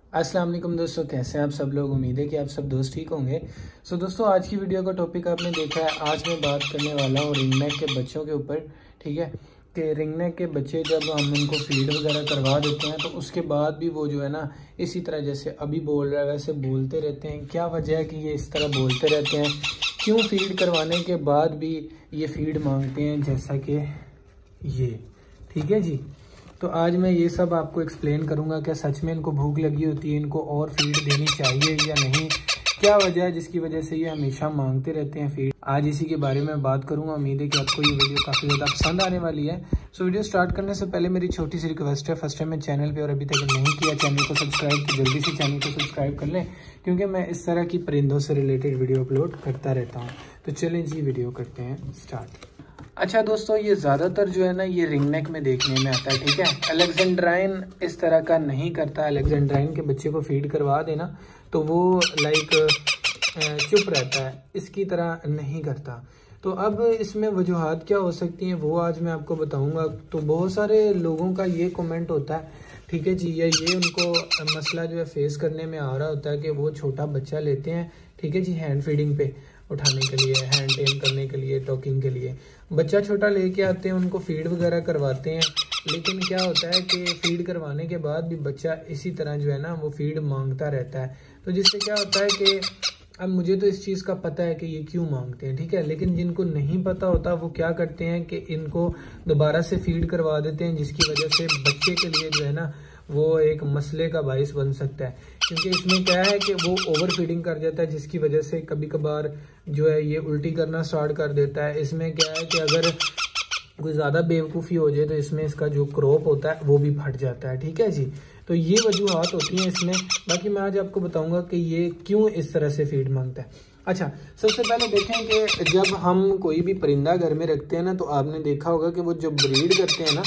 अस्सलाम वालेकुम दोस्तों, कैसे हैं आप सब लोग। उम्मीद है कि आप सब दोस्त ठीक होंगे। दोस्तों आज की वीडियो का टॉपिक आपने देखा है। आज मैं बात करने वाला हूँ रिंग नेक के बच्चों के ऊपर। ठीक है कि रिंग नेक के बच्चे जब हम उनको फीड वगैरह करवा देते हैं तो उसके बाद भी वो जो है ना इसी तरह जैसे अभी बोल रहा है वैसे बोलते रहते हैं। क्या वजह है कि ये इस तरह बोलते रहते हैं? क्यों फीड करवाने के बाद भी ये फीड मांगते हैं जैसा कि ये। ठीक है जी, तो आज मैं ये सब आपको एक्सप्लेन करूंगा। क्या सच में इनको भूख लगी होती है, इनको और फीड देनी चाहिए या नहीं, क्या वजह है जिसकी वजह से ये हमेशा मांगते रहते हैं फीड। आज इसी के बारे में बात करूंगा। उम्मीद है कि आपको ये वीडियो काफ़ी ज़्यादा पसंद आने वाली है। वीडियो स्टार्ट करने से पहले मेरी छोटी सी रिक्वेस्ट है, फर्स्ट टाइम मैं चैनल पे और अभी तक नहीं किया चैनल को सब्सक्राइब, तो जल्दी से चैनल को सब्सक्राइब कर लें क्योंकि मैं इस तरह की परिंदों से रिलेटेड वीडियो अपलोड करता रहता हूँ। तो चलें जी, वीडियो करते हैं स्टार्ट। अच्छा दोस्तों, ये ज़्यादातर जो है ना ये रिंग नेक में देखने में आता है। ठीक है, अलेक्जेंड्राइन इस तरह का नहीं करता। अलेक्जेंड्राइन के बच्चे को फीड करवा देना तो वो लाइक चुप रहता है, इसकी तरह नहीं करता। तो अब इसमें वजूहात क्या हो सकती हैं वो आज मैं आपको बताऊंगा। तो बहुत सारे लोगों का ये कमेंट होता है, ठीक है जी, ये उनको मसला जो है फेस करने में आ रहा होता है कि वो छोटा बच्चा लेते हैं, ठीक है जी, हैंड फीडिंग पे उठाने के लिए, हैंड टेम करने के लिए, टॉकिंग के लिए बच्चा छोटा लेके आते हैं, उनको फीड वगैरह करवाते हैं। लेकिन क्या होता है कि फीड करवाने के बाद भी बच्चा इसी तरह जो है ना वो फीड मांगता रहता है। तो जिससे क्या होता है कि अब मुझे तो इस चीज़ का पता है कि ये क्यों मांगते हैं, ठीक है, लेकिन जिनको नहीं पता होता वो क्या करते हैं कि इनको दोबारा से फीड करवा देते हैं, जिसकी वजह से बच्चे के लिए जो है ना वो एक मसले का बाइस बन सकता है। क्योंकि इसमें क्या है कि वो ओवर फीडिंग कर जाता है, जिसकी वजह से कभी कभार जो है ये उल्टी करना स्टार्ट कर देता है। इसमें क्या है कि अगर कोई ज़्यादा बेवकूफ़ी हो जाए तो इसमें इसका जो क्रॉप होता है वो भी फट जाता है। ठीक है जी, तो ये वजूहात होती हैं इसमें। बाकी मैं आज आपको बताऊंगा कि ये क्यों इस तरह से फीड मांगता है। अच्छा, सबसे पहले देखें कि जब हम कोई भी परिंदा घर में रखते हैं ना तो आपने देखा होगा कि वो जब ब्रीड करते हैं ना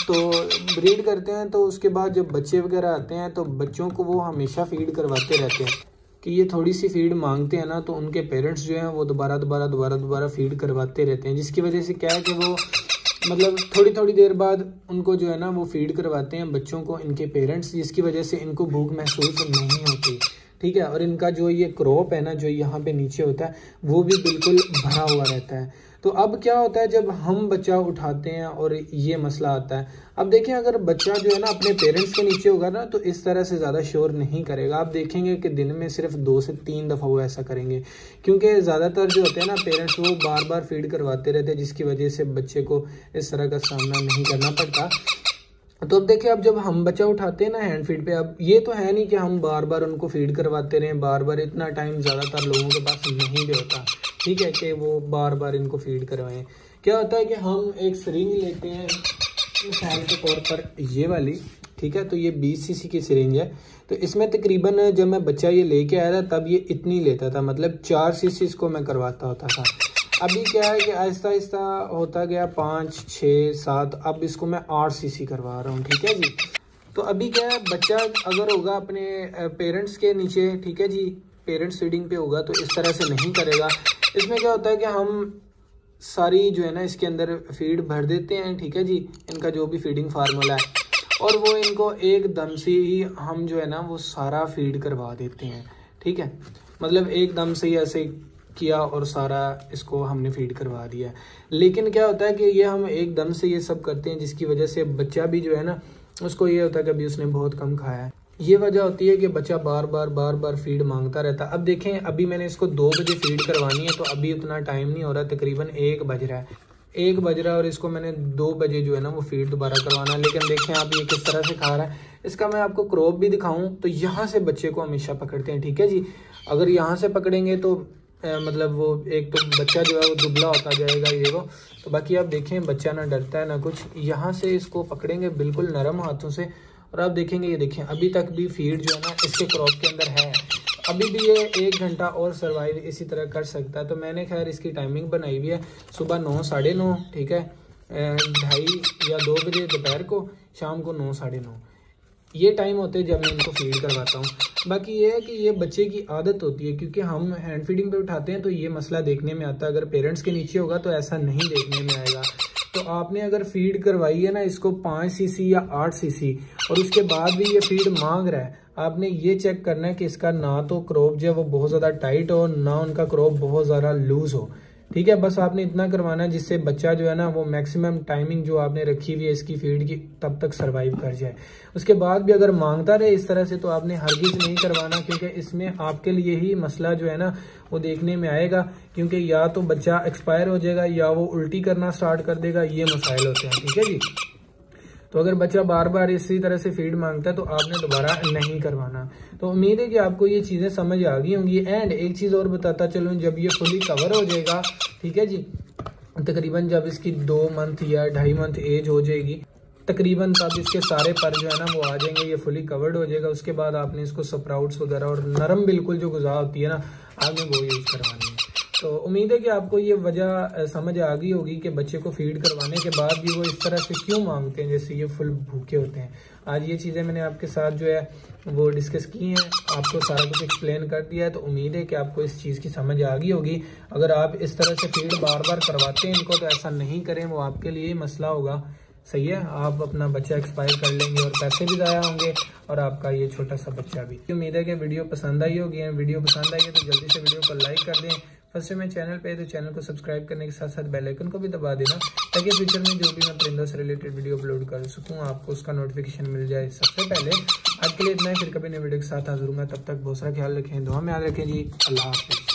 तो उसके बाद जब बच्चे वगैरह आते हैं तो बच्चों को वो हमेशा फीड करवाते रहते हैं कि ये थोड़ी सी फीड मांगते हैं ना तो उनके पेरेंट्स जो हैं वो दोबारा फीड करवाते रहते हैं। जिसकी वजह से क्या है कि वो मतलब थोड़ी देर बाद उनको जो है ना वो फीड करवाते हैं बच्चों को इनके पेरेंट्स, जिसकी वजह से इनको भूख महसूस नहीं होती। ठीक है, और इनका जो ये क्रॉप है ना जो यहाँ पे नीचे होता है वो भी बिल्कुल भरा हुआ रहता है। तो अब क्या होता है जब हम बच्चा उठाते हैं और ये मसला आता है। अब देखें, अगर बच्चा जो है ना अपने पेरेंट्स के नीचे होगा ना तो इस तरह से ज़्यादा शोर नहीं करेगा। आप देखेंगे कि दिन में सिर्फ 2 से 3 दफ़ा वो ऐसा करेंगे, क्योंकि ज़्यादातर जो होते हैं ना पेरेंट्स वो बार बार फीड करवाते रहते हैं, जिसकी वजह से बच्चे को इस तरह का सामना नहीं करना पड़ता। तो अब देखिए, अब जब हम बच्चा उठाते हैं ना हैंड फीड पे, अब ये तो है नहीं कि हम बार बार उनको फीड करवाते रहें, बार बार इतना टाइम ज़्यादातर लोगों के पास नहीं भी होता, ठीक है, कि वो बार बार इनको फीड करवाएं। क्या होता है कि हम एक सिरिंज लेते हैं मिसाल के तौर पर ये वाली, ठीक है, तो ये 20 सीसी की सिरिंज है। तो इसमें तकरीबन जब मैं बच्चा ये लेके आया था तब ये इतनी लेता था, मतलब 4 सीसी इसको मैं करवाता होता था। अभी क्या है कि आहिस्ता आहिस्ता होता गया 5, 6, 7, अब इसको मैं 8 सीसी करवा रहा हूँ। ठीक है जी, तो अभी क्या है, बच्चा अगर होगा अपने पेरेंट्स के नीचे, ठीक है जी, पेरेंट्स फीडिंग पे होगा तो इस तरह से नहीं करेगा। इसमें क्या होता है कि हम सारी जो है ना इसके अंदर फीड भर देते हैं, ठीक है जी, इनका जो भी फीडिंग फार्मूला है, और वो इनको एकदम से ही हम जो है ना वो सारा फीड करवा देते हैं। ठीक है, मतलब एकदम से ही ऐसे किया और सारा इसको हमने फीड करवा दिया। लेकिन क्या होता है कि ये हम एकदम से ये सब करते हैं, जिसकी वजह से बच्चा भी जो है ना उसको ये होता है कि अभी उसने बहुत कम खाया है। ये वजह होती है कि बच्चा बार बार फीड मांगता रहता है। अब देखें, अभी मैंने इसको 2 बजे फीड करवानी है तो अभी उतना टाइम नहीं हो रहा, तकरीबन 1 बज रहा है और इसको मैंने 2 बजे जो है ना वो फीड दोबारा करवाना है। लेकिन देखें आप ये किस तरह से खा रहा है। इसका मैं आपको क्रॉप भी दिखाऊं तो यहाँ से बच्चे को हमेशा पकड़ते हैं। ठीक है जी, अगर यहाँ से पकड़ेंगे तो मतलब वो एक तो बच्चा जो है वो दुबला होता जाएगा ये वो। तो बाकी आप देखें बच्चा ना डरता है ना कुछ। यहाँ से इसको पकड़ेंगे बिल्कुल नरम हाथों से और आप देखेंगे, ये देखें अभी तक भी फीड जो है ना इसके क्रॉप के अंदर है। अभी भी ये 1 घंटा और सर्वाइव इसी तरह कर सकता है। तो मैंने खैर इसकी टाइमिंग बनाई हुई है, सुबह 9, 9:30, ठीक है, 2:30 या 2 बजे दोपहर को, शाम को 9, 9:30, ये टाइम होते हैं जब मैं इनको फीड करवाता हूँ। बाकी ये है कि ये बच्चे की आदत होती है, क्योंकि हम हैंड फीडिंग पे उठाते हैं तो ये मसला देखने में आता है। अगर पेरेंट्स के नीचे होगा तो ऐसा नहीं देखने में आएगा। तो आपने अगर फीड करवाई है ना इसको 5 सीसी या 8 सीसी और उसके बाद भी ये फीड मांग रहा है, आपने ये चेक करना है कि इसका ना तो क्रॉप जो है वो बहुत ज़्यादा टाइट हो, ना उनका क्रॉप बहुत ज़्यादा लूज हो। ठीक है, बस आपने इतना करवाना है जिससे बच्चा जो है ना वो मैक्सिमम टाइमिंग जो आपने रखी हुई है इसकी फीड की तब तक सरवाइव कर जाए। उसके बाद भी अगर मांगता रहे इस तरह से तो आपने हरगिज नहीं करवाना, क्योंकि इसमें आपके लिए ही मसला जो है ना वो देखने में आएगा, क्योंकि या तो बच्चा एक्सपायर हो जाएगा या वो उल्टी करना स्टार्ट कर देगा, ये मसाइल होते हैं। ठीक है जी, तो अगर बच्चा बार बार इसी तरह से फीड मांगता है तो आपने दोबारा नहीं करवाना। तो उम्मीद है कि आपको ये चीज़ें समझ आ गई होंगी। एंड एक चीज़ और बताता चलूँ, जब ये फुली कवर हो जाएगा, ठीक है जी, तकरीबन जब इसकी 2 मंथ या 2.5 मंथ एज हो जाएगी तकरीबन, तब इसके सारे पर जो है ना वो आ जाएंगे, ये फुली कवर्ड हो जाएगा। उसके बाद आपने इसको स्प्राउट्स वगैरह और नरम बिल्कुल जो गुज़ा होती है ना, आपने वो यूज़ करवानी है। तो उम्मीद है कि आपको ये वजह समझ आ गई होगी कि बच्चे को फीड करवाने के बाद भी वो इस तरह से क्यों मांगते हैं, जैसे ये फुल भूखे होते हैं। आज ये चीज़ें मैंने आपके साथ जो है वो डिस्कस की हैं, आपको सारा कुछ एक्सप्लेन कर दिया है। तो उम्मीद है कि आपको इस चीज़ की समझ आ गई होगी। अगर आप इस तरह से फीड बार बार करवाते हैं इनको तो ऐसा नहीं करें, वो आपके लिए ही मसला होगा। सही है, आप अपना बच्चा एक्सपायर कर लेंगे और पैसे भी ज़ाया होंगे और आपका ये छोटा सा बच्चा भी। उम्मीद है कि वीडियो पसंद आई होगी। वीडियो पसंद आई है तो जल्दी से वीडियो को लाइक कर दें। फर्स्ट टाइम मैं चैनल पे तो चैनल को सब्सक्राइब करने के साथ साथ बेल आइकन को भी दबा देना, ताकि फ्यूचर में जो भी मैं परिंदों से रिलेटेड वीडियो अपलोड कर सकूँ आपको उसका नोटिफिकेशन मिल जाए सबसे पहले। आज के लिए इतना ही, फिर कभी नई वीडियो के साथ हाजिर हूँ मैं। तब तक बहुत सारा ख्याल रखें, दुआ में याद रखें जी। अल्लाह हाफिज़।